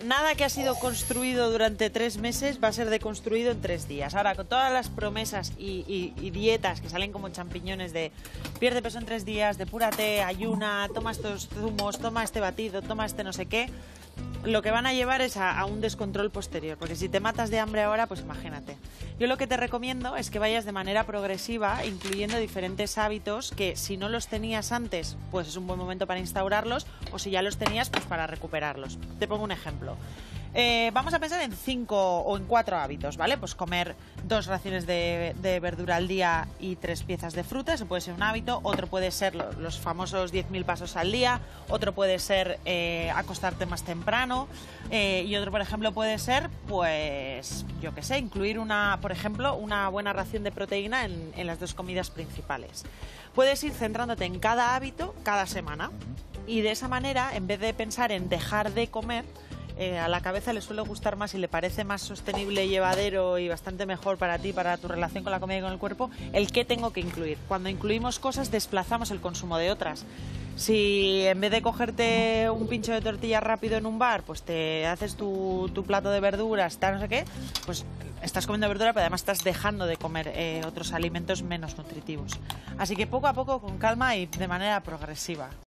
nada que ha sido construido durante 3 meses va a ser deconstruido en 3 días. Ahora, con todas las promesas y dietas que salen como champiñones de pierde peso en 3 días, depúrate, ayuna, toma estos zumos, toma este batido, toma este no sé qué, lo que van a llevar es a un descontrol posterior, porque si te matas de hambre ahora, pues imagínate. Yo lo que te recomiendo es que vayas de manera progresiva, incluyendo diferentes hábitos que si no los tenías antes, pues es un buen momento para instaurarlos, o si ya los tenías, pues para recuperarlos. Te pongo un ejemplo. Vamos a pensar en 5 o en 4 hábitos, ¿vale? Pues comer 2 raciones de verdura al día y 3 piezas de fruta, eso puede ser un hábito. Otro puede ser los famosos 10.000 pasos al día. Otro puede ser acostarte más temprano. Y otro, por ejemplo, puede ser, pues, yo qué sé, incluir por ejemplo, una buena ración de proteína en las 2 comidas principales. Puedes ir centrándote en cada hábito cada semana y de esa manera, en vez de pensar en dejar de comer, a la cabeza le suele gustar más y le parece más sostenible, llevadero y bastante mejor para ti, para tu relación con la comida y con el cuerpo, el qué tengo que incluir. Cuando incluimos cosas, desplazamos el consumo de otras. Si en vez de cogerte un pincho de tortilla rápido en un bar, pues te haces tu plato de verduras, tal, no sé qué, pues estás comiendo verdura, pero además estás dejando de comer otros alimentos menos nutritivos. Así que poco a poco, con calma y de manera progresiva.